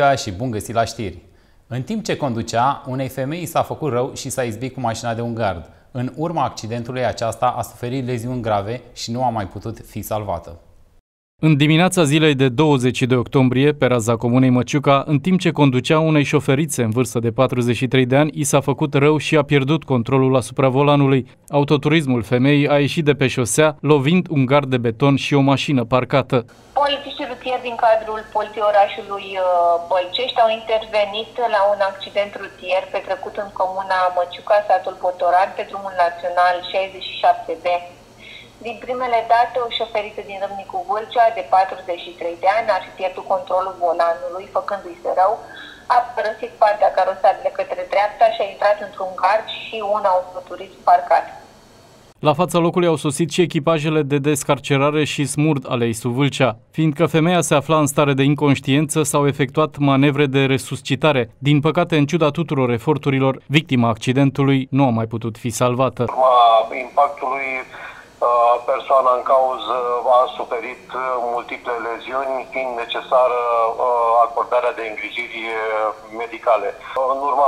Bună și bun găsit la știri! În timp ce conducea, unei femei s-a făcut rău și s-a izbit cu mașina de un gard. În urma accidentului, aceasta a suferit leziuni grave și nu a mai putut fi salvată. În dimineața zilei de 20 de octombrie, pe raza comunei Măciuca, în timp ce conducea unei șoferițe în vârstă de 43 de ani, i s-a făcut rău și a pierdut controlul asupra volanului. Autoturismul femeii a ieșit de pe șosea, lovind un gard de beton și o mașină parcată. Polițiștii rutieri din cadrul Poliției orașului Bălcești au intervenit la un accident rutier petrecut în comuna Măciuca, satul Botoran, pe drumul național 67B. Din primele date, o șoferiță din Râmnicu Vâlcea, de 43 de ani, ar fi pierdut controlul volanului, făcându-i se rău, a părăsit partea carosabilă către dreapta și a intrat într-un gard și un autoturism parcat. La fața locului au sosit și echipajele de descarcerare și smurd ale ISU Vâlcea. Fiindcă femeia se afla în stare de inconștiență, s-au efectuat manevre de resuscitare. Din păcate, în ciuda tuturor eforturilor, victima accidentului nu a mai putut fi salvată. Impactului, persoana în cauză a suferit multiple leziuni, fiind necesară acordarea de îngrijiri medicale. În urma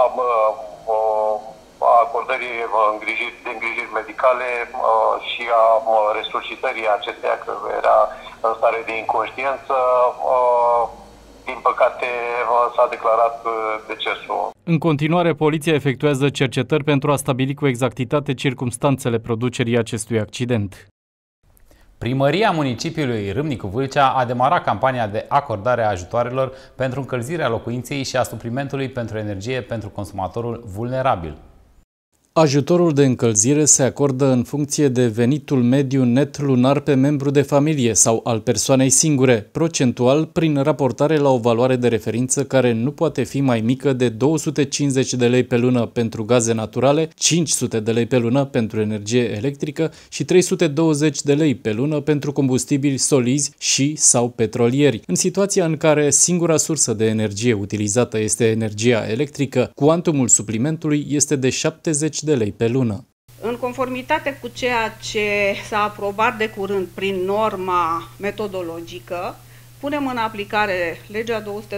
acordării de îngrijiri medicale și a resuscitării acesteia, că era în stare de inconștiență, din păcate s-a declarat decesul. În continuare, poliția efectuează cercetări pentru a stabili cu exactitate circumstanțele producerii acestui accident. Primăria municipiului Râmnicu Vâlcea a demarat campania de acordare a ajutoarelor pentru încălzirea locuinței și a suplimentului pentru energie pentru consumatorul vulnerabil. Ajutorul de încălzire se acordă în funcție de venitul mediu net lunar pe membru de familie sau al persoanei singure, procentual prin raportare la o valoare de referință care nu poate fi mai mică de 250 de lei pe lună pentru gaze naturale, 500 de lei pe lună pentru energie electrică și 320 de lei pe lună pentru combustibili solizi și sau petrolieri. În situația în care singura sursă de energie utilizată este energia electrică, cuantumul suplimentului este de 70 de lei pe lună. În conformitate cu ceea ce s-a aprobat de curând prin norma metodologică, punem în aplicare legea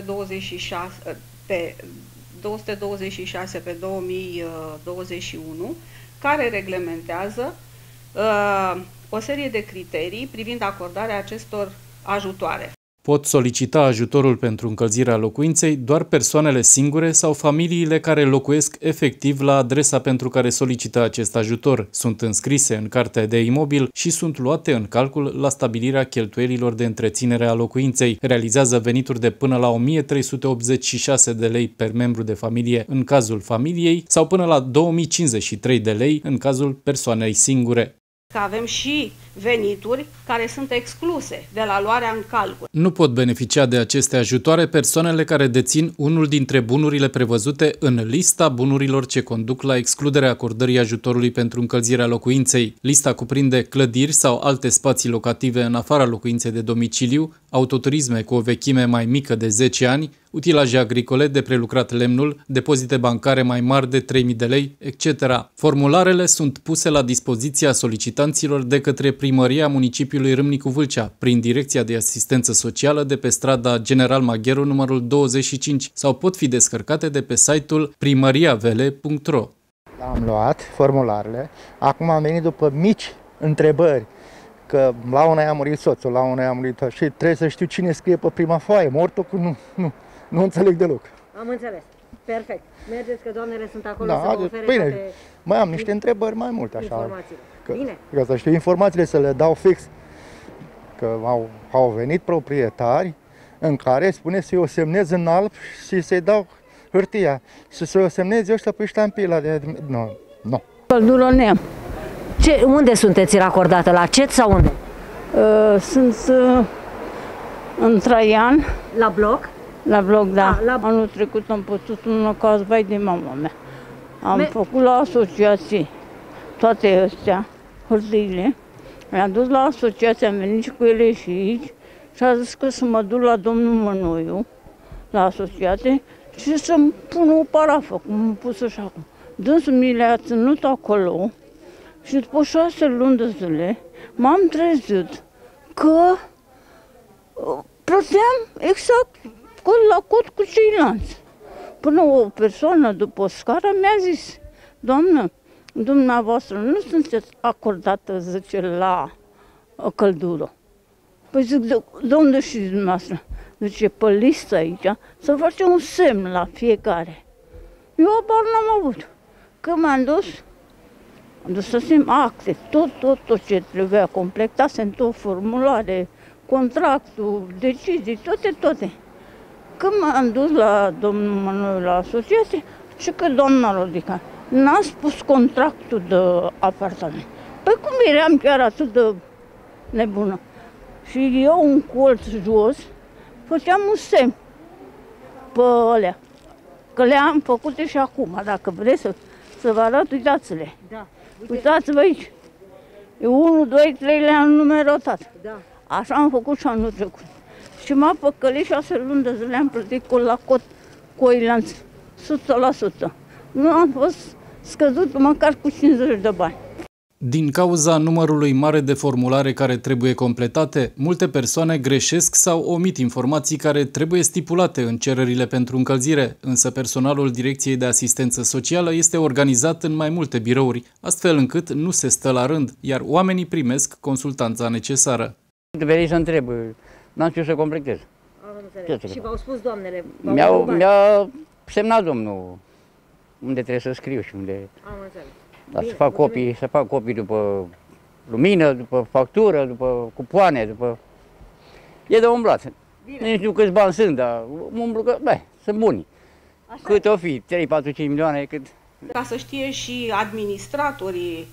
226 pe 2021, care reglementează o serie de criterii privind acordarea acestor ajutoare. Pot solicita ajutorul pentru încălzirea locuinței doar persoanele singure sau familiile care locuiesc efectiv la adresa pentru care solicită acest ajutor, sunt înscrise în cartea de imobil și sunt luate în calcul la stabilirea cheltuielilor de întreținere a locuinței. Realizează venituri de până la 1386 de lei per membru de familie în cazul familiei sau până la 2053 de lei în cazul persoanei singure. Că avem și venituri care sunt excluse de la luarea în calcul. Nu pot beneficia de aceste ajutoare persoanele care dețin unul dintre bunurile prevăzute în lista bunurilor ce conduc la excluderea acordării ajutorului pentru încălzirea locuinței. Lista cuprinde clădiri sau alte spații locative în afara locuinței de domiciliu, autoturisme cu o vechime mai mică de 10 ani, utilaje agricole de prelucrat lemnul, depozite bancare mai mari de 3.000 de lei, etc. Formularele sunt puse la dispoziția solicitanților de către Primăria municipiului Râmnicu Vâlcea, prin Direcția de Asistență Socială de pe strada General Magheru numărul 25 sau pot fi descărcate de pe site-ul primariavele.ro. Am luat formularele, acum am venit după mici întrebări, că la una a murit soțul, la una a murit și trebuie să știu cine scrie pe prima foaie, mortul cu nu înțeleg deloc. Am înțeles. Perfect. Mergeți că doamnele sunt acolo da, să vă ofere bine, toate mai am niște întrebări mai multe așa. Informațiile. Bine. Ca să știu informațiile să le dau fix. Că au venit proprietari în care spune să-i o semnez în alb și să-i dau hârtia. Și să-i o semnez ăștia pe ștampila de... Nu. Călduronea. Unde sunteți racordată? La CET sau unde? Sunt în Traian. La bloc? La bloc, da. La... Anul trecut am putut un caz, vai de mama mea. Am făcut la asociații toate astea, hârtiile. Mi-am dus la asociație, am venit și cu ele și aici și a zis că să mă duc la domnul Mănoiu, la asociație, și să-mi pună o parafă, cum am pus și acum. Dânsul mi le-a ținut acolo și după 6 luni de zile m-am trezit că plăteam exact scot la cot cu ceilalți. Până o persoană după o scară mi-a zis: doamnă, dumneavoastră nu sunteți acordată, zice, la căldură. Păi zic, de unde știți dumneavoastră? Zice, pe listă aici, să facem un semn la fiecare. Eu abar n-am avut. Când m-am dus, am dus să simt acte, tot ce trebuia completat, sunt tot formulare, contractul, decizii, toate. Când m-am dus la domnul Manuel la asociație, și că doamna Rodica n-a spus contractul de apartament. Păi cum eram chiar atât de nebună? Și eu un colț jos făceam un semn pe alea, că le-am făcute și acum, dacă vreți să vă arăt, uitați-le. Da. Uitați-vă aici. E 1, 2, 3 le-am numerotat. Da. Așa am făcut și anul trecut. Și m-a păcălit 6 luni de zile, am plătit cot la cot cu oilanț, 100%. Nu am fost scăzut măcar cu 50 de bani. Din cauza numărului mare de formulare care trebuie completate, multe persoane greșesc sau omit informații care trebuie stipulate în cererile pentru încălzire, însă personalul Direcției de Asistență Socială este organizat în mai multe birouri, astfel încât nu se stă la rând, iar oamenii primesc consultanța necesară. Veni să întreb, n-am știut să completez. Și v-au spus doamnele? Mi-a semnat domnul unde trebuie să scriu și unde... Am înțeles. Da, să fac copii după lumină, după factură, după cupoane, după... E de umblat. Nici nu știu câți bani sunt, dar umblu că, sunt buni. Așa. Cât o fi, 3, 4, 5 milioane, cât... Ca să știe și administratorii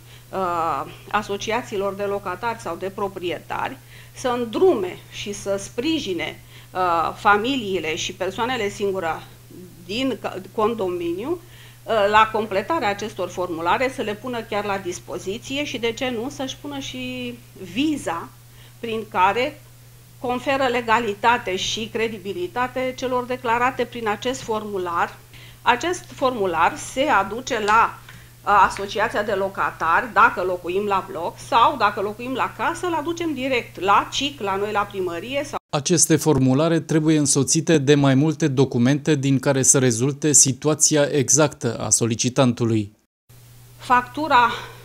asociațiilor de locatari sau de proprietari să îndrume și să sprijine familiile și persoanele singure din condominiu la completarea acestor formulare, să le pună chiar la dispoziție și, de ce nu, să-și pună și viza prin care conferă legalitate și credibilitate celor declarate prin acest formular. Acest formular se aduce la asociația de locatari, dacă locuim la bloc, sau dacă locuim la casă, îl aducem direct la CIC, la noi la primărie. Sau... Aceste formulare trebuie însoțite de mai multe documente din care să rezulte situația exactă a solicitantului. Factura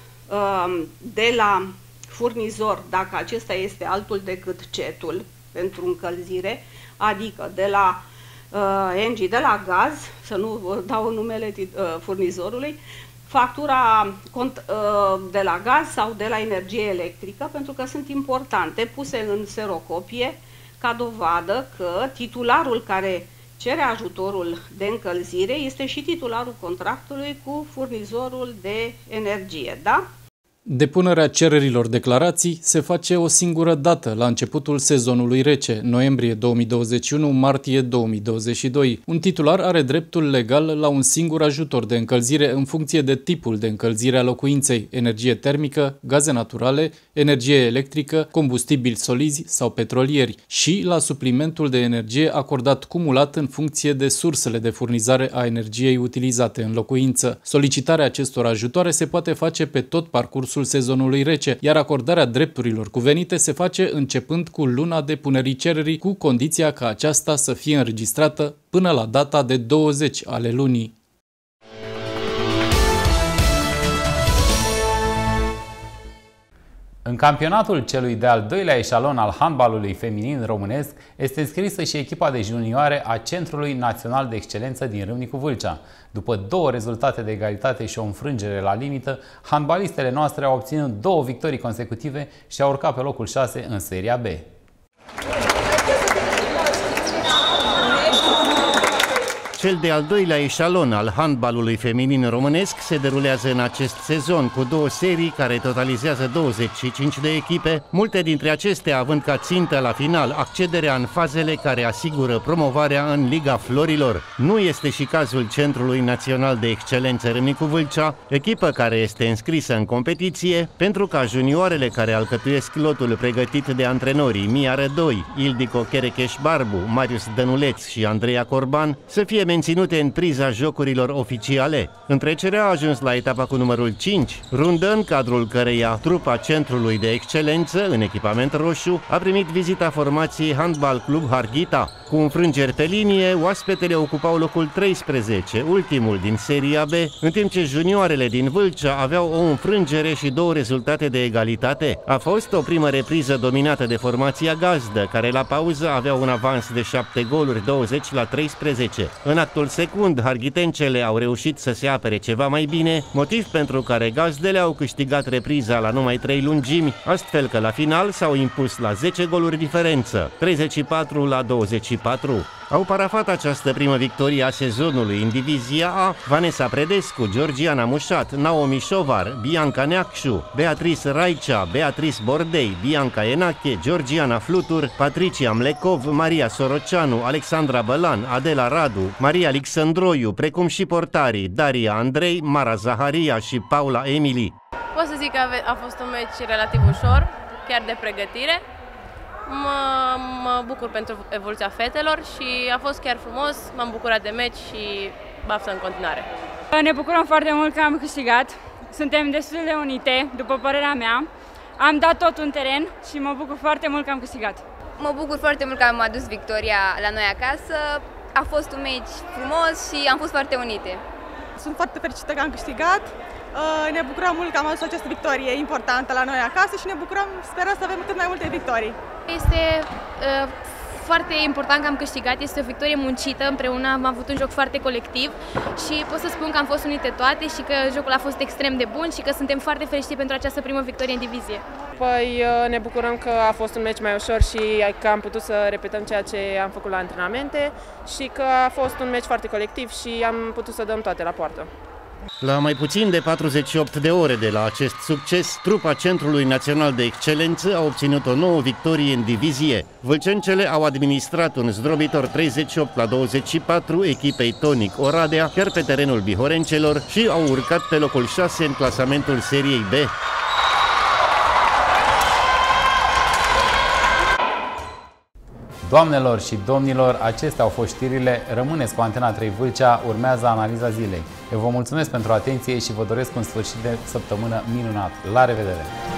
de la furnizor, dacă acesta este altul decât cetul pentru încălzire, adică de la Engie, de la gaz, să nu dau numele furnizorului, factura de la gaz sau de la energie electrică, pentru că sunt importante, puse în serocopie ca dovadă că titularul care cere ajutorul de încălzire este și titularul contractului cu furnizorul de energie, da? Depunerea cererilor declarații se face o singură dată, la începutul sezonului rece, noiembrie 2021-martie 2022. Un titular are dreptul legal la un singur ajutor de încălzire în funcție de tipul de încălzire a locuinței, energie termică, gaze naturale, energie electrică, combustibili solizi sau petrolieri și la suplimentul de energie acordat cumulat în funcție de sursele de furnizare a energiei utilizate în locuință. Solicitarea acestor ajutoare se poate face pe tot parcursul sezonului rece, iar acordarea drepturilor cuvenite se face începând cu luna depunerii cererii, cu condiția ca aceasta să fie înregistrată până la data de 20 ale lunii. În campionatul celui de-al doilea eșalon al handbalului feminin românesc este înscrisă și echipa de junioare a Centrului Național de Excelență din Râmnicu Vâlcea. După 2 rezultate de egalitate și o înfrângere la limită, handbalistele noastre au obținut 2 victorii consecutive și au urcat pe locul 6 în seria B. Cel de-al doilea eșalon al handbalului feminin românesc se derulează în acest sezon cu 2 serii care totalizează 25 de echipe, multe dintre acestea având ca țintă la final accederea în fazele care asigură promovarea în Liga Florilor. Nu este și cazul Centrului Național de Excelență Râmnicu Vâlcea, echipă care este înscrisă în competiție pentru ca junioarele care alcătuiesc lotul pregătit de antrenorii Mia Rădoi, Ildico Cherecheș Barbu, Marius Dănuleț și Andreea Corban să fie menținute în priza jocurilor oficiale. Întrecerea a ajuns la etapa cu numărul 5, rundă în cadrul căreia trupa Centrului de Excelență în echipament roșu a primit vizita formației Handbal Club Harghita. Cu înfrângeri pe linie, oaspetele ocupau locul 13, ultimul din seria B, în timp ce junioarele din Vâlcea aveau o înfrângere și 2 rezultate de egalitate. A fost o primă repriză dominată de formația gazdă, care la pauză avea un avans de 7 goluri, 20-13. În actul secund, harghitencele au reușit să se apere ceva mai bine, motiv pentru care gazdele au câștigat repriza la numai 3 lungimi, astfel că la final s-au impus la 10 goluri diferență, 34-24. Au parafat această primă victorie a sezonului în divizia A Vanessa Predescu, Georgiana Mușat, Naomi Șovar, Bianca Neacșu, Beatrice Raicea, Beatrice Bordei, Bianca Enache, Georgiana Flutur, Patricia Mlecov, Maria Soroceanu, Alexandra Bălan, Adela Radu, Maria Alexandroiu, precum și portarii Daria Andrei, Mara Zaharia și Paula Emily. Pot să zic că a fost un meci relativ ușor, chiar de pregătire. Mă bucur pentru evoluția fetelor și a fost chiar frumos, m-am bucurat de meci și baftă în continuare. Ne bucurăm foarte mult că am câștigat, suntem destul de unite, după părerea mea. Am dat tot în teren și mă bucur foarte mult că am câștigat. Mă bucur foarte mult că am adus victoria la noi acasă, a fost un meci frumos și am fost foarte unite. Sunt foarte fericită că am câștigat. Ne bucurăm mult că am adus această victorie importantă la noi acasă și ne bucurăm, sperăm să avem cât mai multe victorii. Este foarte important că am câștigat, este o victorie muncită, împreună am avut un joc foarte colectiv și pot să spun că am fost unite toate și că jocul a fost extrem de bun și că suntem foarte fericiți pentru această primă victorie în divizie. Păi ne bucurăm că a fost un meci mai ușor și că am putut să repetăm ceea ce am făcut la antrenamente și că a fost un meci foarte colectiv și am putut să dăm toate la poartă. La mai puțin de 48 de ore de la acest succes, trupa Centrului Național de Excelență a obținut o nouă victorie în divizie. Vâlcencele au administrat un zdrobitor 38-24 echipei Tonic Oradea, chiar pe terenul bihorencelor, și au urcat pe locul 6 în clasamentul seriei B. Doamnelor și domnilor, acestea au fost știrile. Rămâneți cu Antena 3 Vâlcea, urmează analiza zilei. Eu vă mulțumesc pentru atenție și vă doresc un sfârșit de săptămână minunat. La revedere!